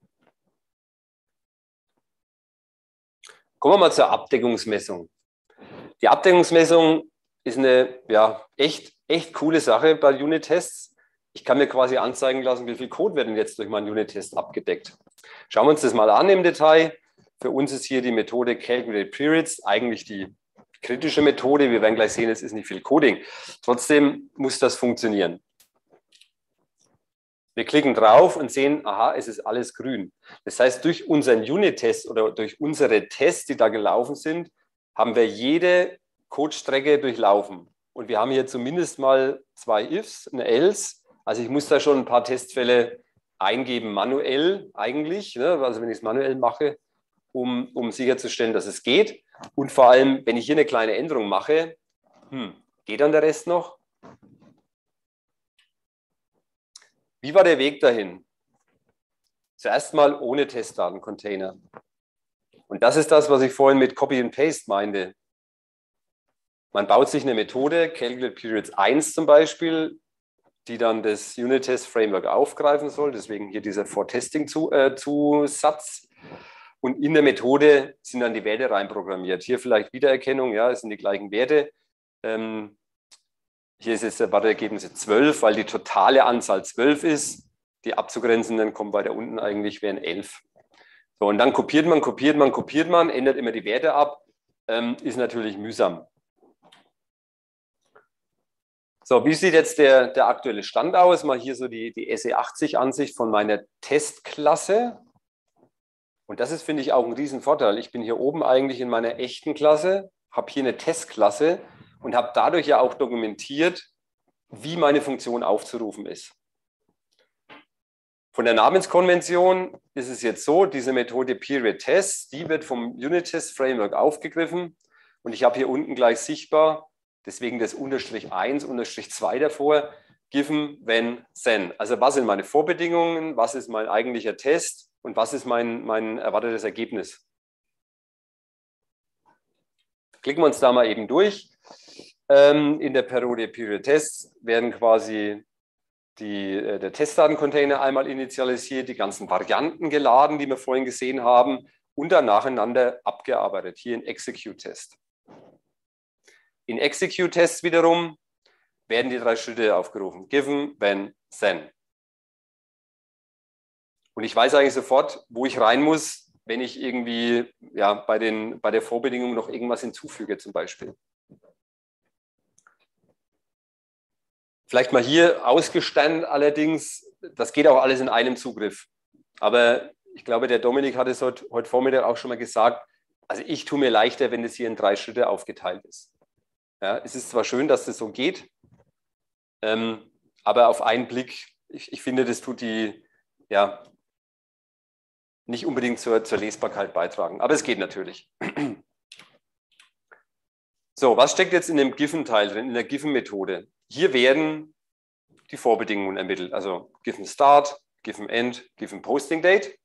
Kommen wir mal zur Abdeckungsmessung. Die Abdeckungsmessung ist eine ja, echt, echt coole Sache bei Unit-Tests. Ich kann mir quasi anzeigen lassen, wie viel Code wird denn jetzt durch meinen Unit-Test abgedeckt. Schauen wir uns das mal an im Detail. Für uns ist hier die Methode Calculate Periods eigentlich die kritische Methode. Wir werden gleich sehen, es ist nicht viel Coding. Trotzdem muss das funktionieren. Wir klicken drauf und sehen, aha, es ist alles grün. Das heißt, durch unseren Unit-Test oder durch unsere Tests, die da gelaufen sind, haben wir jede Codestrecke durchlaufen. Und wir haben hier zumindest mal zwei Ifs, eine Else. Also ich muss da schon ein paar Testfälle eingeben, manuell eigentlich, ne? Also wenn ich es manuell mache, um, um sicherzustellen, dass es geht. Und vor allem, wenn ich hier eine kleine Änderung mache, hm, geht dann der Rest noch? Wie war der Weg dahin? Zuerst mal ohne Testdatencontainer. Und das ist das, was ich vorhin mit Copy and Paste meinte. Man baut sich eine Methode, Calculate Periods eins zum Beispiel, die dann das Unit-Test-Framework aufgreifen soll. Deswegen hier dieser For-Testing-Zusatz. Und in der Methode sind dann die Werte reinprogrammiert. Hier vielleicht Wiedererkennung, ja, es sind die gleichen Werte. Ähm, hier ist jetzt der Ergebnis zwölf, weil die totale Anzahl zwölf ist. Die abzugrenzenden kommen weiter unten eigentlich, wären elf. So, und dann kopiert man, kopiert man, kopiert man, ändert immer die Werte ab. Ähm, ist natürlich mühsam. So, wie sieht jetzt der, der aktuelle Stand aus? Mal hier so die, die S E achtzig-Ansicht von meiner Testklasse. Und das ist, finde ich, auch ein Riesenvorteil. Ich bin hier oben eigentlich in meiner echten Klasse, habe hier eine Testklasse und habe dadurch ja auch dokumentiert, wie meine Funktion aufzurufen ist. Von der Namenskonvention ist es jetzt so, diese Methode Period Test, die wird vom Unit-Test Framework aufgegriffen und ich habe hier unten gleich sichtbar, deswegen das Unterstrich eins, Unterstrich zwei davor, given, when, then. Also was sind meine Vorbedingungen, was ist mein eigentlicher Test und was ist mein, mein erwartetes Ergebnis. Klicken wir uns da mal eben durch. Ähm, in der Periode Period Tests werden quasi die, äh, der Testdatencontainer einmal initialisiert, die ganzen Varianten geladen, die wir vorhin gesehen haben, und dann nacheinander abgearbeitet, hier in Execute-Test. In Execute-Test wiederum werden die drei Schritte aufgerufen. Given, when, then. Und ich weiß eigentlich sofort, wo ich rein muss, wenn ich irgendwie ja, bei, den, bei der Vorbedingung noch irgendwas hinzufüge zum Beispiel. Vielleicht mal hier ausgestanden allerdings, das geht auch alles in einem Zugriff. Aber ich glaube, der Dominik hat es heute, heute Vormittag auch schon mal gesagt, also ich tue mir leichter, wenn es hier in drei Schritte aufgeteilt ist. Ja, es ist zwar schön, dass das so geht, ähm, aber auf einen Blick, ich, ich finde, das tut die ja, nicht unbedingt zur, zur Lesbarkeit beitragen. Aber es geht natürlich. So, was steckt jetzt in dem Given-Teil drin, in der Given-Methode? Hier werden die Vorbedingungen ermittelt, also Given Start, Given End, Given Posting Date.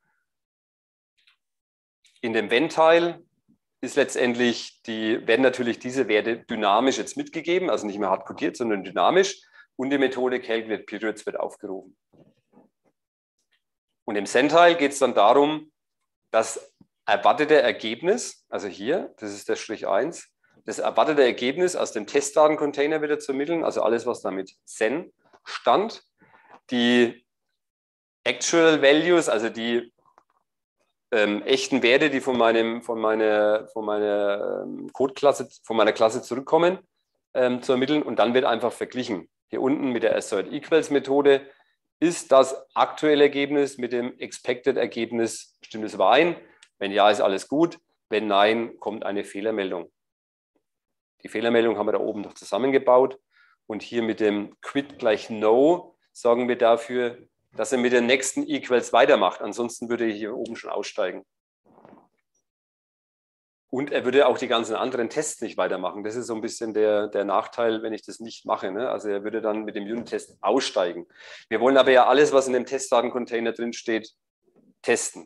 In dem When-Teil ist letztendlich die, werden natürlich diese Werte dynamisch jetzt mitgegeben, also nicht mehr hart codiert, sondern dynamisch, und die Methode Calculate Periods wird aufgerufen. Und im Send-Teil geht es dann darum, das erwartete Ergebnis, also hier, das ist der Strich eins, das erwartete Ergebnis aus dem Testdatencontainer wieder zu ermitteln, also alles, was damit Sen stand. Die Actual Values, also die ähm, echten Werte, die von, meinem, von meiner, von meiner ähm, Codeklasse, von meiner Klasse zurückkommen, ähm, zu ermitteln. Und dann wird einfach verglichen. Hier unten mit der Assert Equals Methode ist das aktuelle Ergebnis mit dem Expected Ergebnis, stimmt es überein? Wenn ja, ist alles gut. Wenn nein, kommt eine Fehlermeldung. Die Fehlermeldung haben wir da oben noch zusammengebaut. Und hier mit dem Quit gleich No sorgen wir dafür, dass er mit der nächsten Equals weitermacht. Ansonsten würde er hier oben schon aussteigen. Und er würde auch die ganzen anderen Tests nicht weitermachen. Das ist so ein bisschen der, der Nachteil, wenn ich das nicht mache. Ne? Also er würde dann mit dem Unit-Test aussteigen. Wir wollen aber ja alles, was in dem Testdatencontainer drin steht, testen.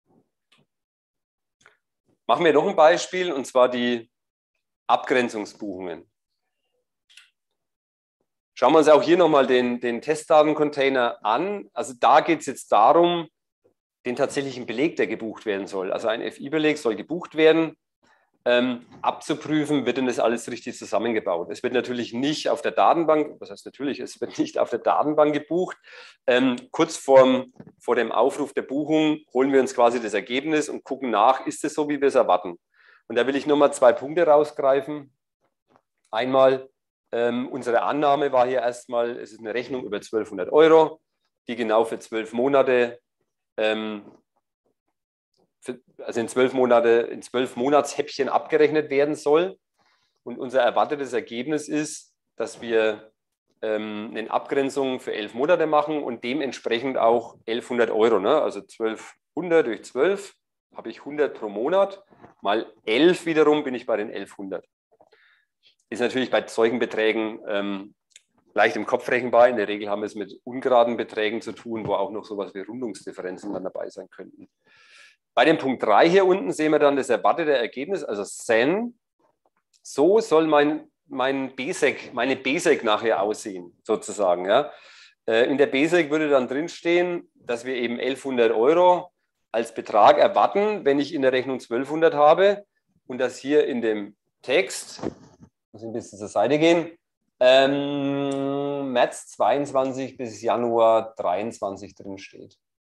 Machen wir noch ein Beispiel, und zwar die Abgrenzungsbuchungen. Schauen wir uns auch hier nochmal den, den Testdatencontainer an. Also da geht es jetzt darum, den tatsächlichen Beleg, der gebucht werden soll. Also ein F I-Beleg soll gebucht werden. Ähm, abzuprüfen, wird denn das alles richtig zusammengebaut. Es wird natürlich nicht auf der Datenbank, was heißt natürlich, es wird nicht auf der Datenbank gebucht. Ähm, kurz vorm, vor dem Aufruf der Buchung holen wir uns quasi das Ergebnis und gucken nach, ist es so, wie wir es erwarten. Und da will ich nochmal zwei Punkte rausgreifen. Einmal, ähm, unsere Annahme war hier erstmal, es ist eine Rechnung über zwölfhundert Euro, die genau für zwölf Monate, ähm, für, also in zwölf Monate, in zwölf Monatshäppchen abgerechnet werden soll. Und unser erwartetes Ergebnis ist, dass wir ähm, eine Abgrenzung für elf Monate machen und dementsprechend auch elfhundert Euro, ne? Also zwölfhundert durch zwölf habe ich hundert pro Monat, mal elf wiederum bin ich bei den elfhundert. Ist natürlich bei solchen Beträgen ähm, leicht im Kopf rechenbar. In der Regel haben wir es mit ungeraden Beträgen zu tun, wo auch noch sowas wie Rundungsdifferenzen dann dabei sein könnten. Bei dem Punkt drei hier unten sehen wir dann das erwartete Ergebnis, also Sen. So soll mein, mein B S E C, meine B S E C nachher aussehen, sozusagen. Ja. In der B S E C würde dann drinstehen, dass wir eben elfhundert Euro als Betrag erwarten, wenn ich in der Rechnung zwölfhundert habe und dass hier in dem Text, muss ich ein bisschen zur Seite gehen, ähm, März zweiundzwanzig bis Januar dreiundzwanzig drin steht.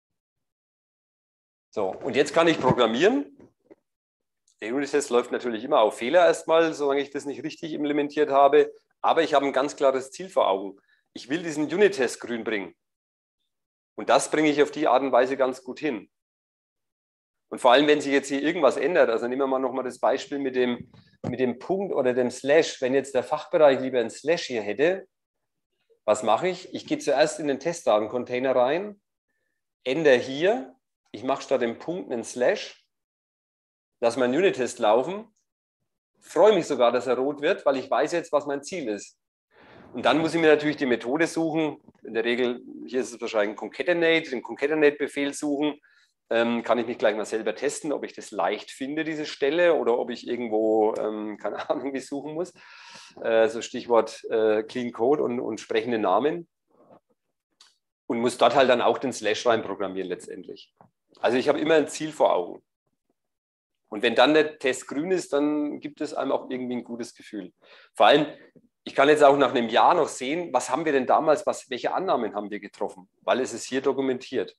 So, und jetzt kann ich programmieren. Der Unit-Test läuft natürlich immer auf Fehler erstmal, solange ich das nicht richtig implementiert habe. Aber ich habe ein ganz klares Ziel vor Augen. Ich will diesen Unit-Test grün bringen. Und das bringe ich auf die Art und Weise ganz gut hin. Und vor allem, wenn sich jetzt hier irgendwas ändert, also nehmen wir mal nochmal das Beispiel mit dem, mit dem Punkt oder dem Slash. Wenn jetzt der Fachbereich lieber ein Slash hier hätte, was mache ich? Ich gehe zuerst in den Testdaten-Container rein, ändere hier. Ich mache statt dem Punkt einen Slash, lasse meinen Unit-Test laufen, freue mich sogar, dass er rot wird, weil ich weiß jetzt, was mein Ziel ist. Und dann muss ich mir natürlich die Methode suchen. In der Regel, hier ist es wahrscheinlich ein Concatenate, den Concatenate-Befehl suchen. Ähm, kann ich mich gleich mal selber testen, ob ich das leicht finde, diese Stelle, oder ob ich irgendwo, ähm, keine Ahnung, wie suchen muss. Äh, so Stichwort äh, Clean Code und, und sprechende Namen. Und muss dort halt dann auch den Slash rein programmieren letztendlich. Also ich habe immer ein Ziel vor Augen. Und wenn dann der Test grün ist, dann gibt es einem auch irgendwie ein gutes Gefühl. Vor allem, ich kann jetzt auch nach einem Jahr noch sehen, was haben wir denn damals, was, welche Annahmen haben wir getroffen, weil es ist hier dokumentiert.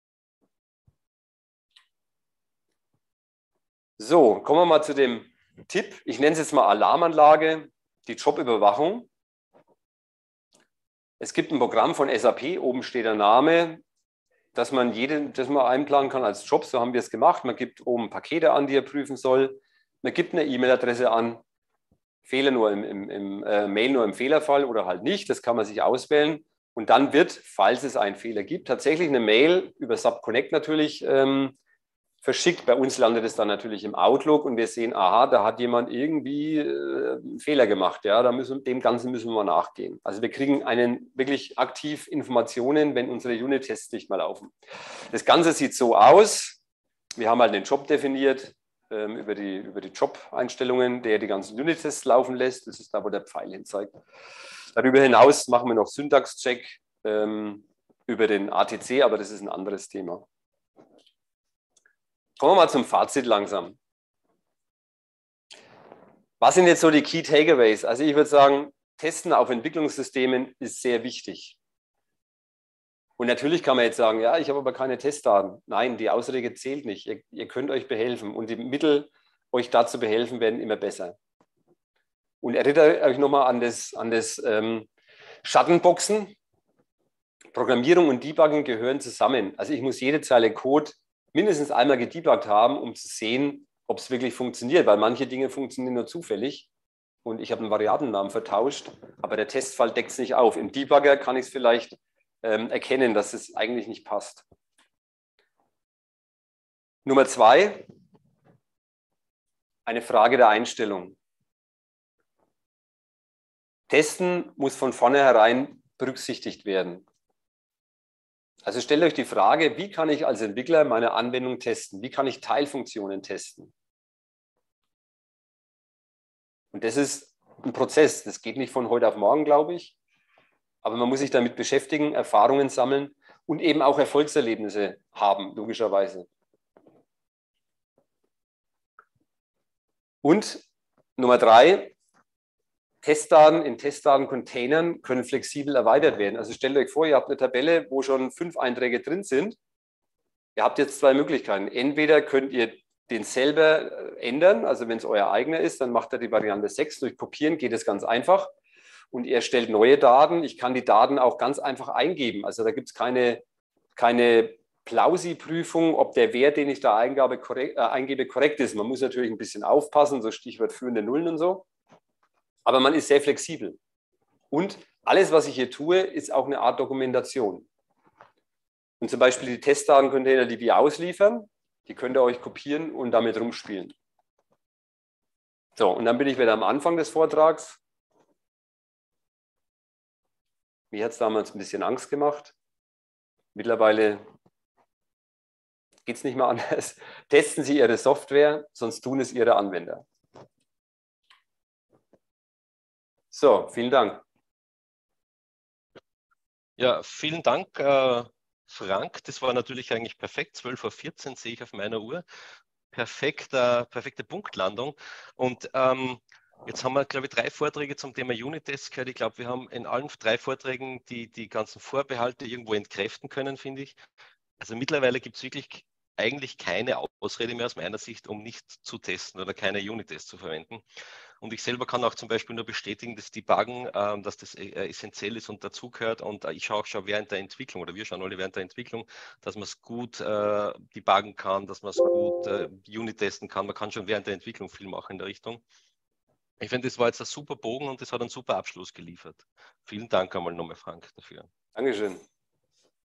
So, kommen wir mal zu dem Tipp. Ich nenne es jetzt mal Alarmanlage, die Jobüberwachung. Es gibt ein Programm von S A P, oben steht der Name, dass man jeden, das man einplanen kann als Job, so haben wir es gemacht. Man gibt oben Pakete an, die er prüfen soll. Man gibt eine E-Mail-Adresse an, Fehler nur im, im, im äh, Mail nur im Fehlerfall oder halt nicht, das kann man sich auswählen. Und dann wird, falls es einen Fehler gibt, tatsächlich eine Mail über SubConnect natürlich ähm, verschickt. Bei uns landet es dann natürlich im Outlook und wir sehen, aha, da hat jemand irgendwie äh, einen Fehler gemacht. Ja, da müssen, dem Ganzen müssen wir mal nachgehen. Also wir kriegen einen wirklich aktiv Informationen, wenn unsere Unit-Tests nicht mehr laufen. Das Ganze sieht so aus. Wir haben halt den Job definiert ähm, über die, über die Job-Einstellungen, der die ganzen Unit-Tests laufen lässt. Das ist da, wo der Pfeil hin zeigt. Darüber hinaus machen wir noch Syntax-Check ähm, über den A T C, aber das ist ein anderes Thema. Kommen wir mal zum Fazit langsam. Was sind jetzt so die Key Takeaways? Also ich würde sagen, Testen auf Entwicklungssystemen ist sehr wichtig. Und natürlich kann man jetzt sagen, ja, ich habe aber keine Testdaten. Nein, die Ausrede zählt nicht. Ihr, ihr könnt euch behelfen und die Mittel, euch dazu behelfen, werden immer besser. Und erinnert euch nochmal an das, an das ähm, Schattenboxen. Programmierung und Debuggen gehören zusammen. Also ich muss jede Zeile Code mindestens einmal gedebuggt haben, um zu sehen, ob es wirklich funktioniert, weil manche Dinge funktionieren nur zufällig und ich habe einen Variablennamen vertauscht, aber der Testfall deckt es nicht auf. Im Debugger kann ich es vielleicht ähm, erkennen, dass es eigentlich nicht passt. Nummer zwei, eine Frage der Einstellung. Testen muss von vornherein berücksichtigt werden. Also stellt euch die Frage, wie kann ich als Entwickler meine Anwendung testen? Wie kann ich Teilfunktionen testen? Und das ist ein Prozess. Das geht nicht von heute auf morgen, glaube ich. Aber man muss sich damit beschäftigen, Erfahrungen sammeln und eben auch Erfolgserlebnisse haben, logischerweise. Und Nummer drei, Testdaten in Testdaten-Containern können flexibel erweitert werden. Also stellt euch vor, ihr habt eine Tabelle, wo schon fünf Einträge drin sind. Ihr habt jetzt zwei Möglichkeiten. Entweder könnt ihr den selber ändern, also wenn es euer eigener ist, dann macht er die Variante sechs. Durch Kopieren geht es ganz einfach. Und ihr stellt neue Daten. Ich kann die Daten auch ganz einfach eingeben. Also da gibt es keine, keine Plausi-Prüfung, ob der Wert, den ich da eingabe, korrekt, äh, eingebe, korrekt ist. Man muss natürlich ein bisschen aufpassen, so Stichwort führende Nullen und so. Aber man ist sehr flexibel. Und alles, was ich hier tue, ist auch eine Art Dokumentation. Und zum Beispiel die Testdaten-Container, die wir ausliefern, die könnt ihr euch kopieren und damit rumspielen. So, und dann bin ich wieder am Anfang des Vortrags. Mir hat es damals ein bisschen Angst gemacht. Mittlerweile geht es nicht mehr anders. Testen Sie Ihre Software, sonst tun es Ihre Anwender. So, vielen Dank. Ja, vielen Dank, äh, Frank. Das war natürlich eigentlich perfekt. zwölf Uhr vierzehn sehe ich auf meiner Uhr. Perfekt, äh, perfekte Punktlandung. Und ähm, jetzt haben wir, glaube ich, drei Vorträge zum Thema Unit-Tests gehört. Ich glaube, wir haben in allen drei Vorträgen die, die ganzen Vorbehalte irgendwo entkräften können, finde ich. Also mittlerweile gibt es wirklich eigentlich keine Ausrede mehr aus meiner Sicht, um nicht zu testen oder keine Unit-Tests zu verwenden. Und ich selber kann auch zum Beispiel nur bestätigen, dass Debuggen, äh, dass das äh, essentiell ist und dazugehört. Und äh, ich schaue auch schon während der Entwicklung, oder wir schauen alle während der Entwicklung, dass man es gut äh, debuggen kann, dass man es gut äh, Unit testen kann. Man kann schon während der Entwicklung viel machen in der Richtung. Ich finde, das war jetzt ein super Bogen und das hat einen super Abschluss geliefert. Vielen Dank einmal nochmal, Frank, dafür. Dankeschön.